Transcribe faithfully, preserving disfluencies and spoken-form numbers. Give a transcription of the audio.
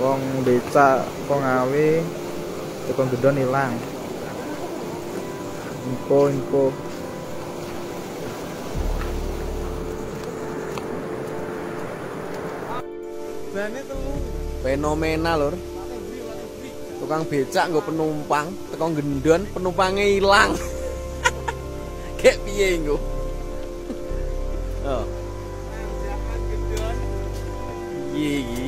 wong becak kok ngawe tukang gedon hilang. Info info bane telu fenomena lur. Tukang becak nggo penumpang teko gendon penumpangnya hilang. Kayak piye nggo? Oh. jangan gendon Iya,